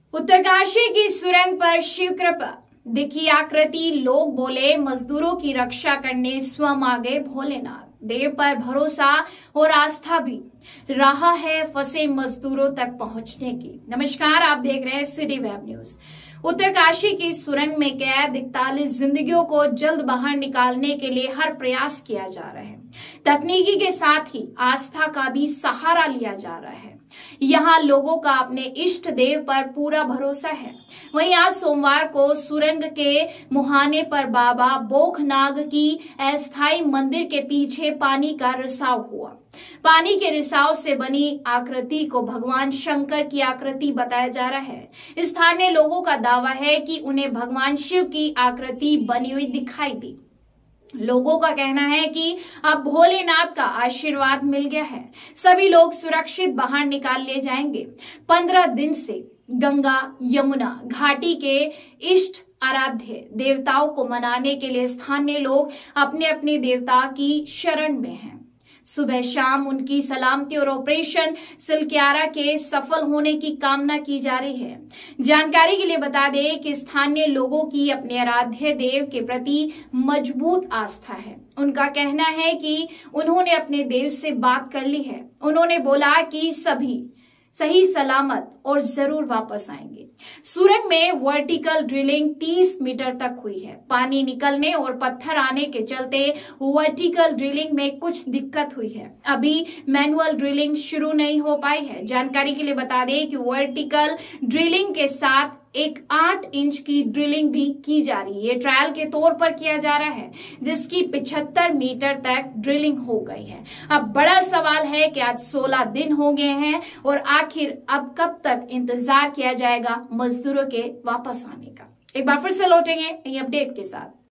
उत्तरकाशी की सुरंग पर शिव कृपा दिखी आकृति। लोग बोले मजदूरों की रक्षा करने स्वयं आगे भोलेनाथ। देव पर भरोसा और आस्था भी रहा है फंसे मजदूरों तक पहुंचने की। नमस्कार, आप देख रहे हैं सिटी वेब न्यूज। उत्तरकाशी की सुरंग में कैद 41 जिंदगियों को जल्द बाहर निकालने के लिए हर प्रयास किया जा रहा है। तकनीकी के साथ ही आस्था का भी सहारा लिया जा रहा है। यहाँ लोगों का अपने इष्ट देव पर पूरा भरोसा है। वहीं आज सोमवार को सुरंग के मुहाने पर बाबा बोखनाग की अस्थायी मंदिर के पीछे पानी का रिसाव हुआ। पानी के रिसाव से बनी आकृति को भगवान शंकर की आकृति बताया जा रहा है। स्थानीय लोगों का दावा है कि उन्हें भगवान शिव की आकृति बनी हुई दिखाई दी। लोगों का कहना है कि अब भोलेनाथ का आशीर्वाद मिल गया है। सभी लोग सुरक्षित बाहर निकाल लिए जाएंगे। 15 दिन से गंगा यमुना घाटी के इष्ट आराध्य देवताओं को मनाने के लिए स्थानीय लोग अपने अपने देवता की शरण में हैं। सुबह शाम उनकी सलामती और ऑपरेशन सिलक्यारा के सफल होने की कामना की जा रही है। जानकारी के लिए बता दें कि स्थानीय लोगों की अपने आराध्य देव के प्रति मजबूत आस्था है। उनका कहना है कि उन्होंने अपने देव से बात कर ली है। उन्होंने बोला कि सभी सही सलामत और जरूर वापस आएंगे। सुरंग में वर्टिकल ड्रिलिंग 30 मीटर तक हुई है। पानी निकलने और पत्थर आने के चलते वर्टिकल ड्रिलिंग में कुछ दिक्कत हुई है। अभी मैनुअल ड्रिलिंग शुरू नहीं हो पाई है। जानकारी के लिए बता दें कि वर्टिकल ड्रिलिंग के साथ एक 8 इंच की ड्रिलिंग भी की जा रही है। ये ट्रायल के तौर पर किया जा रहा है, जिसकी 75 मीटर तक ड्रिलिंग हो गई है। अब बड़ा सवाल है कि आज 16 दिन हो गए हैं और आखिर अब कब तक इंतजार किया जाएगा मजदूरों के वापस आने का। एक बार फिर से लौटेंगे नई अपडेट के साथ।